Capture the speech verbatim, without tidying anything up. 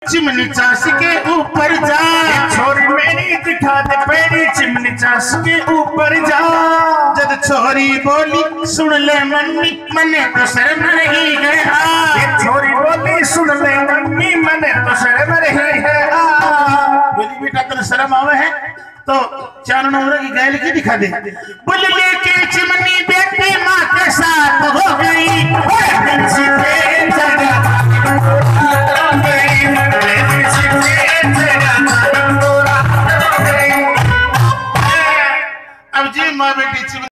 Chimney Chas के ऊपर जा, छोरी मेरी दिखा दे पेड़ी चिमनी चास के ऊपर जा। जब छोरी बोली सुन ले मम्मी मने तो शर्म रही है आ, छोरी बोली सुन ले मम्मी मने तो शर्म रही है आ। बोली बेटा तेरे शर्म आवे है तो चार नंबर की गैल की दिखा दे। बोल लेके चिमनी बेटी माँ के साथ हो गई,